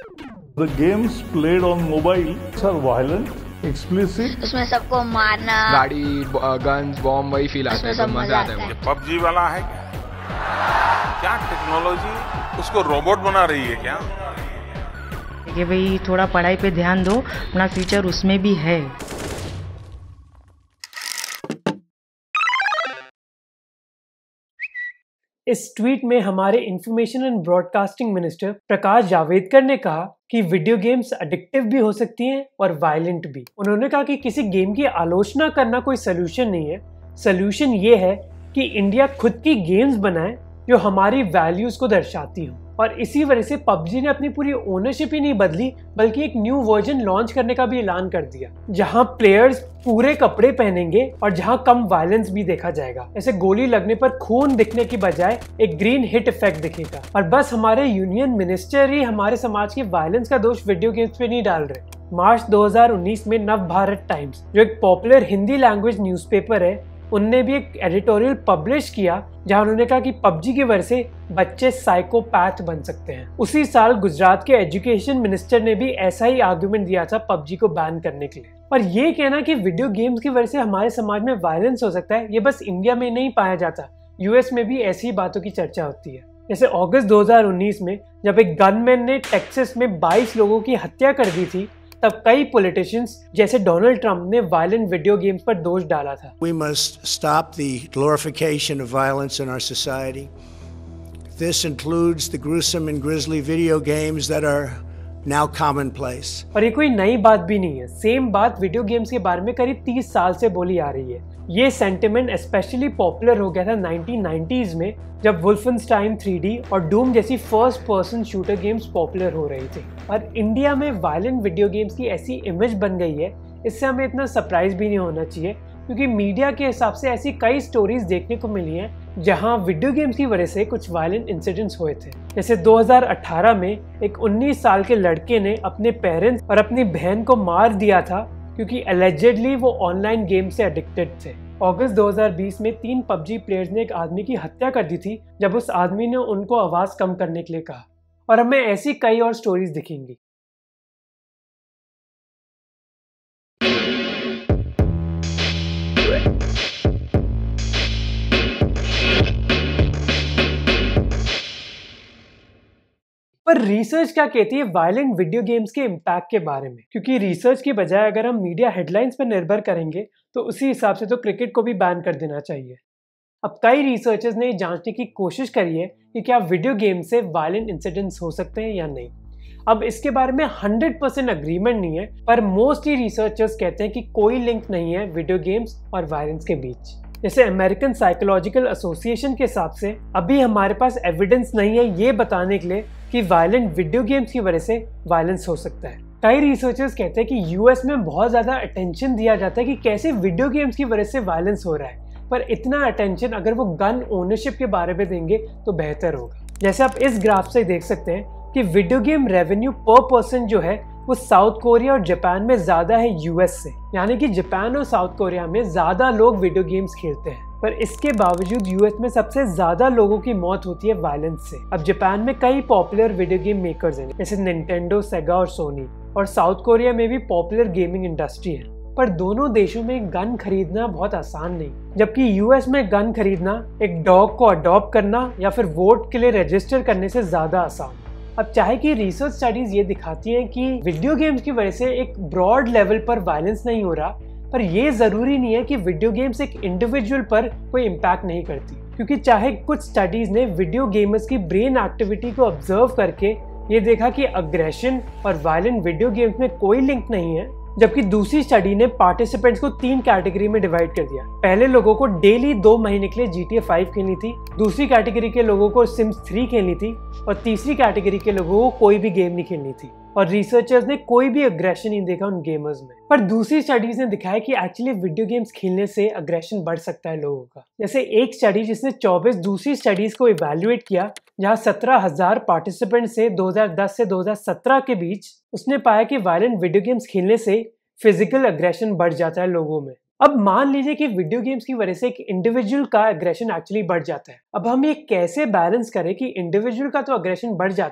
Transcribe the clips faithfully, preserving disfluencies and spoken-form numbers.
The games played on mobile are violent, explicit. उसमें सबको मारना, गाड़ी, गन्स, बॉम्ब वही फील आता है, तो मजा आता है। ये पबजी वाला है क्या? क्या टेक्नोलॉजी उसको रोबोट बना रही है क्या? कि भाई थोड़ा पढ़ाई पे ध्यान दो, अपना फ्यूचर उसमें भी है। इस ट्वीट में हमारे information and broadcasting minister Prakash Javadekar ने कहा कि वीडियो गेम्स एडिक्टिव भी हो सकती हैं और वायलेंट भी। उन्होंने कहा कि किसी गेम की आलोचना करना कोई सलूशन नहीं है। सलूशन ये है कि इंडिया खुद की गेम्स बनाए जो हमारी वैल्यूज को दर्शाती हो। और इसी वजह से पबजी ने अपनी पूरी ओनरशिप ही नहीं बदली, बल्कि एक न्यू वर्जन लॉन्च करने का भी ऐलान कर दिया, जहां प्लेयर्स पूरे कपड़े पहनेंगे और जहां कम वायलेंस भी देखा जाएगा। ऐसे गोली लगने पर खून दिखने की बजाय एक ग्रीन हिट इफेक्ट दिखेगा। और बस हमारे यूनियन मिनिस्टर ही हमारे समाज के वायलेंस का दोष वीडियो गेम्स पे नहीं डाल रहे। मार्च दो हज़ार उन्नीस में नव भारत टाइम्स, जो एक पॉपुलर हिंदी लैंग्वेज न्यूज़पेपर है, उनने भी एक एडिटोरियल पब्लिश किया जहां उन्होंने कहा कि पबजी की वजह से बच्चे साइकोपैथ बन सकते हैं। उसी साल गुजरात के एजुकेशन मिनिस्टर ने भी ऐसा ही आर्गुमेंट दिया था पबजी को बैन करने के लिए। और ये कहना कि वीडियो गेम्स की वजह से हमारे समाज में वायलेंस हो सकता है, ये बस इंडिया में नहीं पाया जाता, यूएस में भी ऐसी ही बातों की चर्चा होती है। जैसे अगस्त दो हज़ार उन्नीस में जब एक गनमैन ने टेक्सास में बाईस लोगों की हत्या कर दी थी, तब कई पॉलिटिशियंस जैसे डोनाल्ड ट्रंप ने वायलेंट वीडियो गेम्स पर दोष डाला था। We must stop the glorification of violence in our society. This includes the gruesome and grisly video games that are now commonplace. और ये कोई नई बात भी नहीं है, सेम बात वीडियो गेम्स के बारे में करीब तीस साल से बोली आ रही है। ये सेंटिमेंट स्पेशली पॉपुलर हो गया था नाइनटीन नाइंटीज़ में, जब वुल्फेनस्टाइन थ्री डी और डूम जैसी first person shooter games popular हो रही थी। और इंडिया में वायलेंट वीडियो गेम्स की ऐसी इमेज बन गई है, इससे हमें इतना सरप्राइज भी नहीं होना चाहिए, क्योंकि मीडिया के हिसाब से ऐसी कई स्टोरीज देखने को मिली हैं जहां वीडियो गेम्स की वजह से कुछ वायलेंट इंसिडेंट्स हुए थे। जैसे दो हज़ार अठारह में एक उन्नीस साल के लड़के ने अपने पेरेंट्स और अपनी बहन को मार दिया था क्योंकि एलिजेडली वो ऑनलाइन गेम से एडिक्टेड थे। अगस्त दो हज़ार बीस में तीन पबजी प्लेयर्स ने एक आदमी की हत्या कर दी थी जब उस आदमी ने उनको आवाज कम करने के लिए कहा। और हमें ऐसी कई और स्टोरीज दिखेंगी। पर रिसर्च क्या कहती है वायलेंट वीडियो गेम्स के इम्पैक्ट के बारे में? क्योंकि रिसर्च की बजाय अगर हम मीडिया हेडलाइंस पर निर्भर करेंगे तो उसी हिसाब से तो क्रिकेट को भी बैन कर देना चाहिए। अब कई रिसर्चर्स ने जांचने की कोशिश करी है कि क्या वीडियो गेम से वायलेंट इंसिडेंट्स हो सकते हैं या नहीं। अब इसके बारे में हंड्रेड परसेंट अग्रीमेंट नहीं है, पर मोस्टली रिसर्चर्स कहते हैं कि कोई लिंक नहीं है वीडियो गेम्स और वायलेंस के बीच। जैसे अमेरिकन साइकोलॉजिकल एसोसिएशन के हिसाब से अभी हमारे पास एविडेंस नहीं है ये बताने के लिए कि वायलेंट वीडियो गेम्स की वजह से वायलेंस हो सकता है। कई रिसर्चर्स कहते हैं कि यूएस में बहुत ज़्यादा अटेंशन दिया जाता है कि कैसे वीडियो गेम्स की वजह से वायलेंस हो रहा है, पर इतना अटेंशन अगर वो गन ओनरशिप के बारे में देंगे तो बेहतर होगा। जैसे आप इस ग्राफ से देख सकते हैं कि video game revenue per person जो है वो साउथ कोरिया और जापान में ज़्यादा है यूएस से, यानी कि जापान और साउथ कोरिया में ज़्यादा लोग वीडियो गेम्स खेलते हैं, पर इसके बावजूद यूएस में सबसे ज़्यादा लोगों की मौत होती है वायलेंस से। अब जापान में कई पॉपुलर वीडियो गेम मेकर्स हैं जैसे निंटेंडो, सेगा और सोनी, और साउथ कोरिया में भी पॉपुलर गेमिंग इंडस्ट्री है। पर दोनों देशों में गन खरीदना बहुत आसान नहीं, जबकि यूएस में गन खरीदना एक डॉग को अडॉप्ट करना या फिर वोट के लिए रजिस्टर करने से ज़्यादा आसान। अब चाहे कि रिसर्च स्टडीज ये दिखाती हैं कि वीडियो गेम्स की वजह से एक ब्रॉड लेवल पर वायलेंस नहीं हो रहा, पर यह जरूरी नहीं है कि वीडियो गेम्स एक इंडिविजुअल पर कोई इम्पैक्ट नहीं करती, क्योंकि चाहे कुछ स्टडीज ने वीडियो गेमर्स की ब्रेन एक्टिविटी को ऑब्जर्व करके ये देखा कि अग्रेशन और वायलेंट वीडियो गेम्स में कोई लिंक नहीं है, जबकि दूसरी स्टडी ने पार्टिसिपेंट्स को तीन कैटेगरी में डिवाइड कर दिया। पहले लोगों को डेली दो महीने के लिए जी टी ए फाइव खेलनी थी, दूसरी कैटेगरी के लोगों को सिम्स थ्री खेलनी थी और तीसरी कैटेगरी के लोगों को कोई भी गेम नहीं खेलनी थी। और रिसर्चर्स ने कोई भी अग्रेशन नहीं देखा उन गेमर्स में। पर दूसरी स्टडीज ने दिखाया कि एक्चुअली वीडियो गेम्स खेलने से अग्रेशन बढ़ सकता है लोगों का। जैसे एक स्टडी जिसने चौबीस दूसरी स्टडीज को इवैल्यूएट किया, जहां सत्रह हज़ार पार्टिसिपेंट से दो हज़ार दस से दो हज़ार सत्रह के बीच, उसने पाया कि वायलेंट वीडियो गेम्स खेलने से फिजिकल अग्रेशन बढ़ जाता है लोगों में। अब मान लीजिए कि वीडियो गेम्स की वजह से एक इंडिविजुअल का अग्रेशन एक्चुअली बढ़ जाता है। अब हम ये कैसे बैलेंस करें कि इंडिविजुअल का तो अग्रेशन बढ़ जाता है,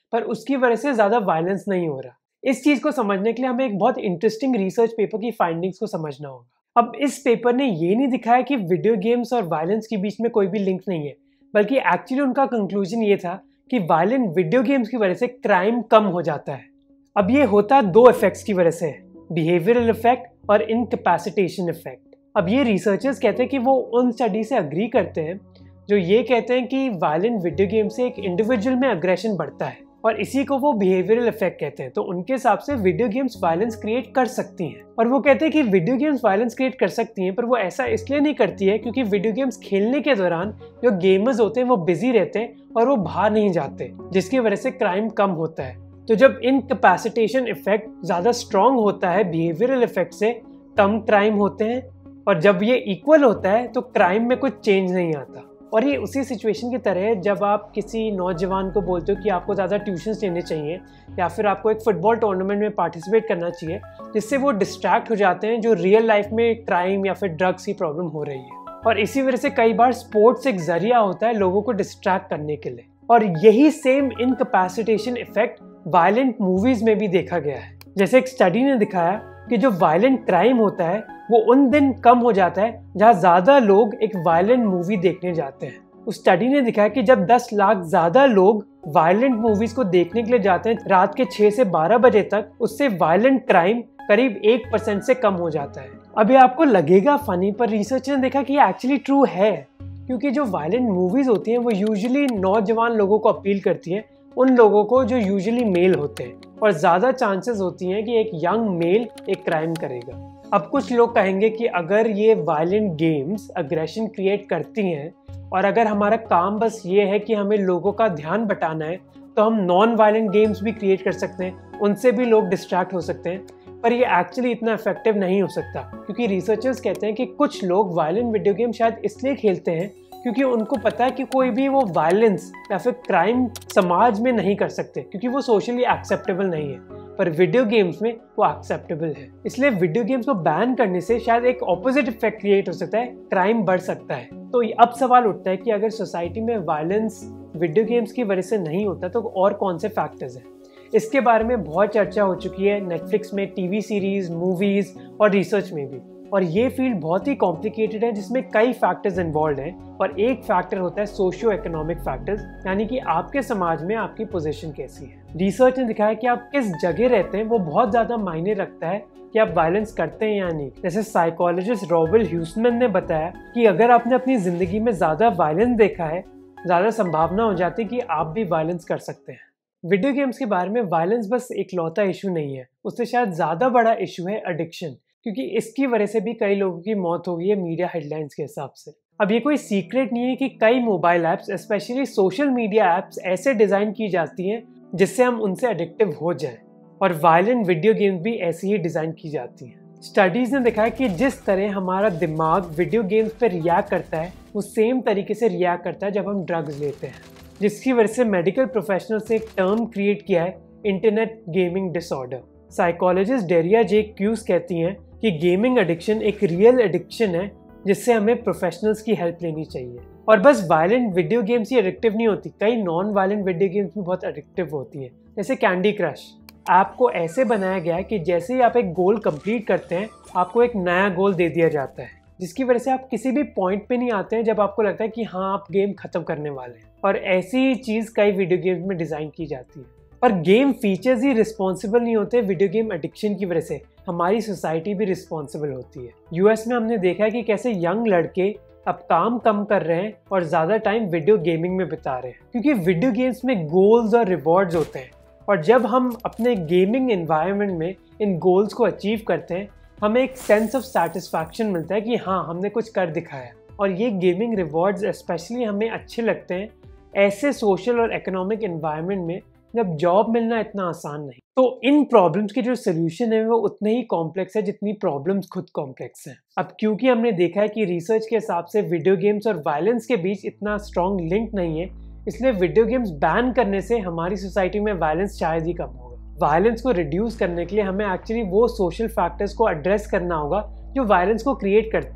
पर उसकी वजह से ज़्यादा वायलेंस नहीं हो रहा। इस चीज़ को समझने के लिए हमें एक बहुत इंटरेस्टिंग रिसर्च पेपर की फाइंडिंग्स को समझना होगा। अब इस पेपर ने ये नहीं दिखाया कि वीडियो गेम्स और वायलेंस के बीच में कोई भी लिंक नहीं है, बल्कि एक्चुअली उनका कंक्लूजन ये था कि वायलेंट वीडियो गेम्स की वजह से क्राइम कम हो जाता है। अब ये होता दो इफेक्ट्स की वजह से, बिहेवियरल इफेक्ट और इनकैपेसिटेशन इफेक्ट। अब ये रिसर्चर्स कहते हैं कि वो उन स्टडी से अग्री करते हैं जो ये कहते हैं कि वायलेंट वीडियो गेम से एक इंडिविजुअल में अग्रेशन बढ़ता है, और इसी को वो बिहेवियरल इफेक्ट कहते हैं। तो उनके हिसाब से वीडियो गेम्स वायलेंस क्रिएट कर सकती हैं, और वो कहते हैं कि वीडियो गेम्स वायलेंस क्रिएट कर सकती हैं, पर वो ऐसा इसलिए नहीं करती है क्योंकि वीडियो गेम्स खेलने के दौरान जो गेमर्स होते हैं वो बिजी रहते हैं और वो बाहर नहीं जाते, जिसकी वजह से क्राइम कम होता है। तो जब इनकैपेसिटेशन इफेक्ट ज़्यादा स्ट्रॉन्ग होता है बिहेवियरल इफेक्ट से, कम क्राइम होते हैं, और जब ये इक्वल होता है तो क्राइम में कुछ चेंज नहीं आता। और ये उसी सिचुएशन की तरह है जब आप किसी नौजवान को बोलते हो कि आपको ज़्यादा ट्यूशन्स लेने चाहिए या फिर आपको एक फ़ुटबॉल टूर्नामेंट में पार्टिसिपेट करना चाहिए, जिससे वो डिस्ट्रैक्ट हो जाते हैं जो रियल लाइफ में क्राइम या फिर ड्रग्स की प्रॉब्लम हो रही है। और इसी वजह से कई बार स्पोर्ट्स एक जरिया होता है लोगों को डिस्ट्रैक्ट करने के लिए। और यही same incapacitation effect violent movies में भी देखा गया है। जैसे एक स्टडी ने दिखाया कि जो वायलेंट क्राइम होता है वो उन दिन कम हो जाता है जहाँ ज़्यादा लोग एक वायलेंट मूवी देखने जाते हैं। उस स्टडी ने दिखाया कि जब दस लाख ज़्यादा लोग वायलेंट मूवीज़ को देखने के लिए जाते हैं रात के छः से बारह बजे तक, उससे वायलेंट क्राइम करीब एक परसेंट से कम हो जाता है। अभी आपको लगेगा फनी, पर रिसर्च ने देखा कि ये एक्चुअली ट्रू है, क्योंकि जो वायलेंट मूवीज़ होती हैं वो यूजुअली नौजवान लोगों को अपील करती हैं, उन लोगों को जो यूजुअली मेल होते हैं, और ज़्यादा चांसेस होती हैं कि एक यंग मेल एक क्राइम करेगा। अब कुछ लोग कहेंगे कि अगर ये वायलेंट गेम्स अग्रेशन क्रिएट करती हैं और अगर हमारा काम बस ये है कि हमें लोगों का ध्यान बटाना है, तो हम नॉन वायलेंट गेम्स भी क्रिएट कर सकते हैं, उनसे भी लोग डिस्ट्रैक्ट हो सकते हैं। पर ये एक्चुअली इतना इफेक्टिव नहीं हो सकता, क्योंकि रिसर्चर्स कहते हैं कि कुछ लोग वायलेंट वीडियो गेम शायद इसलिए खेलते हैं क्योंकि उनको पता है कि कोई भी वो वायलेंस या फिर क्राइम समाज में नहीं कर सकते, क्योंकि वो सोशली एक्सेप्टेबल नहीं है, पर वीडियो गेम्स में वो एक्सेप्टेबल है। इसलिए वीडियो गेम्स को बैन करने से शायद एक ऑपोजिट इफेक्ट क्रिएट हो सकता है, क्राइम बढ़ सकता है। तो अब सवाल उठता है कि अगर सोसाइटी में वायलेंस वीडियो गेम्स की वजह से नहीं होता तो और कौन से फैक्टर्स हैं। इसके बारे में बहुत चर्चा हो चुकी है नेटफ्लिक्स में, टीवी सीरीज, मूवीज और रिसर्च में भी। और ये फील्ड बहुत ही कॉम्प्लिकेटेड है जिसमें कई फैक्टर्स इन्वॉल्व हैं, और एक फैक्टर होता है सोशियो इकोनॉमिक फैक्टर्स, यानी कि आपके समाज में आपकी पोजीशन कैसी है। रिसर्च ने दिखाया कि आप किस जगह रहते हैं वो बहुत ज़्यादा मायने रखता है कि आप वायलेंस करते हैं या नहीं। जैसे साइकोलॉजिस्ट रॉबर्ट ह्यूस्टन ने बताया कि अगर आपने अपनी ज़िंदगी में ज़्यादा वायलेंस देखा है, ज़्यादा संभावना हो जाती है कि आप भी वायलेंस कर सकते हैं। वीडियो गेम्स के बारे में वायलेंस बस एक लौता इशू नहीं है, उससे शायद ज़्यादा बड़ा इशू है एडिक्शन, क्योंकि इसकी वजह से भी कई लोगों की मौत हो गई है मीडिया हेडलाइंस के हिसाब से। अब ये कोई सीक्रेट नहीं है कि कई mobile apps, specially social media apps, ऐसे डिज़ाइन की जाती हैं जिससे हम उनसे एडिक्टिव हो जाएं, और वायलेंट वीडियो गेम्स भी ऐसी ही डिज़ाइन की जाती हैं। स्टडीज़ ने दिखाया कि जिस तरह हमारा दिमाग वीडियो गेम्स पर रिएक्ट करता है, वो सेम तरीके से रिएक्ट करता है जब हम ड्रग्स लेते हैं, जिसकी वजह से मेडिकल प्रोफेशनल्स ने एक टर्म क्रिएट किया है, internet gaming disorder. Psychologist Daria J Kuss कहती हैं कि गेमिंग एडिक्शन एक रियल एडिक्शन है जिससे हमें प्रोफेशनल्स की हेल्प लेनी चाहिए। और बस वायलेंट वीडियो गेम्स ही एडिक्टिव नहीं होती, कई नॉन वायलेंट वीडियो गेम्स भी बहुत एडिक्टिव होती हैं। जैसे कैंडी क्रश ऐप को ऐसे बनाया गया है कि जैसे ही आप एक गोल कंप्लीट करते हैं, आपको एक नया गोल दे दिया जाता है, जिसकी वजह से आप किसी भी पॉइंट पे नहीं आते हैं जब आपको लगता है कि हाँ आप गेम खत्म करने वाले हैं। और ऐसी चीज़ कई वीडियो गेम्स में डिज़ाइन की जाती है। पर गेम फीचर्स ही रिस्पॉन्सिबल नहीं होते वीडियो गेम एडिक्शन की वजह से, हमारी सोसाइटी भी रिस्पॉन्सिबल होती है। यूएस में हमने देखा है कि कैसे यंग लड़के अब काम कम कर रहे हैं और ज़्यादा टाइम वीडियो गेमिंग में बिता रहे हैं, क्योंकि वीडियो गेम्स में गोल्स और रिवॉर्ड्स होते हैं, और जब हम अपने गेमिंग एनवायरनमेंट में इन गोल्स को अचीव करते हैं, हमें एक सेंस ऑफ सेटिस्फैक्शन मिलता है कि हाँ हमने कुछ कर दिखाया। और ये गेमिंग रिवॉर्ड्स स्पेशली हमें अच्छे लगते हैं ऐसे सोशल और इकोनॉमिक एनवायरनमेंट में जब जॉब मिलना इतना आसान नहीं। तो इन प्रॉब्लम्स के जो सोल्यूशन है वो उतने ही कॉम्प्लेक्स है जितनी प्रॉब्लम्स खुद कॉम्प्लेक्स हैं। अब क्योंकि हमने देखा है कि रिसर्च के हिसाब से वीडियो गेम्स और वायलेंस के बीच इतना स्ट्रॉन्ग लिंक नहीं है, इसलिए वीडियो गेम्स बैन करने से हमारी सोसाइटी में वायलेंस शायद ही कम होगा। वायलेंस को रिड्यूस करने के लिए हमें एक्चुअली वो सोशल फैक्टर्स को एड्रेस करना होगा जो वायलेंस को क्रिएट करते हैं,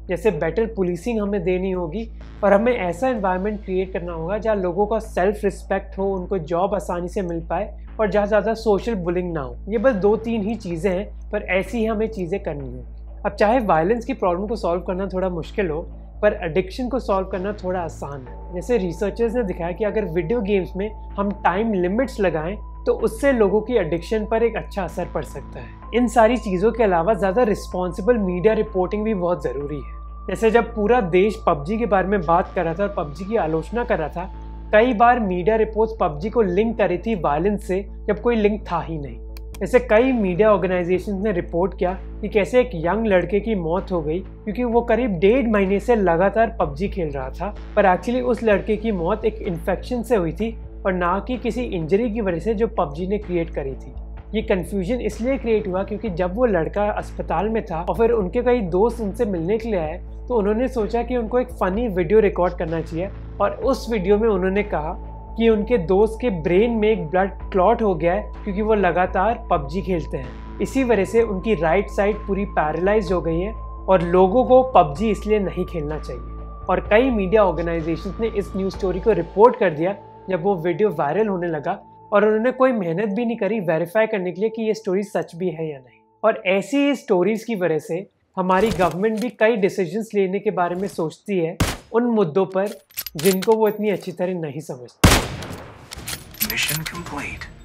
जैसे बेटर पुलिसिंग हमें देनी होगी और हमें ऐसा एनवायरनमेंट क्रिएट करना होगा जहाँ लोगों का सेल्फ रिस्पेक्ट हो, उनको जॉब आसानी से मिल पाए और जहाँ ज़्यादा सोशल बुलिंग ना हो। ये बस दो तीन ही चीज़ें हैं, पर ऐसी ही हमें चीज़ें करनी होगी। अब चाहे वायलेंस की प्रॉब्लम को सॉल्व करना थोड़ा मुश्किल हो, पर एडिक्शन को सॉल्व करना थोड़ा आसान है। जैसे रिसर्चर्स ने दिखाया कि अगर वीडियो गेम्स में हम टाइम लिमिट्स लगाएं तो उससे लोगों की एडिक्शन पर एक अच्छा असर पड़ सकता है। इन सारी चीज़ों के अलावा ज़्यादा रिस्पॉन्सिबल मीडिया रिपोर्टिंग भी बहुत ज़रूरी है। जैसे जब पूरा देश पबजी के बारे में बात कर रहा था और पबजी की आलोचना कर रहा था, कई बार मीडिया रिपोर्ट्स पबजी को लिंक करी थी वायलेंस से, जब कोई लिंक था ही नहीं। जैसे कई मीडिया ऑर्गेनाइजेशंस ने रिपोर्ट किया कि कैसे एक यंग लड़के की मौत हो गई क्योंकि वो करीब डेढ़ महीने से लगातार पबजी खेल रहा था, पर एक्चुअली उस लड़के की मौत एक इन्फेक्शन से हुई थी और ना कि किसी इंजरी की वजह से जो पबजी ने क्रिएट करी थी। ये कन्फ्यूजन इसलिए क्रिएट हुआ क्योंकि जब वो लड़का अस्पताल में था और फिर उनके कई दोस्त उनसे मिलने के लिए आए, तो उन्होंने सोचा कि उनको एक फ़नी वीडियो रिकॉर्ड करना चाहिए और उस वीडियो में उन्होंने कहा कि उनके दोस्त के ब्रेन में एक ब्लड क्लॉट हो गया है क्योंकि वो लगातार पबजी खेलते हैं। इसी वजह से उनकी राइट साइड पूरी पैरालाइज हो गई है और लोगों को पबजी इसलिए नहीं खेलना चाहिए। और कई मीडिया ऑर्गेनाइजेशंस ने इस न्यूज़ स्टोरी को रिपोर्ट कर दिया जब वो वीडियो वायरल होने लगा, और उन्होंने कोई मेहनत भी नहीं करी वेरीफाई करने के लिए कि ये स्टोरी सच भी है या नहीं। और ऐसी ही स्टोरीज की वजह से हमारी गवर्नमेंट भी कई डिसीजंस लेने के बारे में सोचती है उन मुद्दों पर जिनको वो इतनी अच्छी तरह नहीं समझती। Mission complete.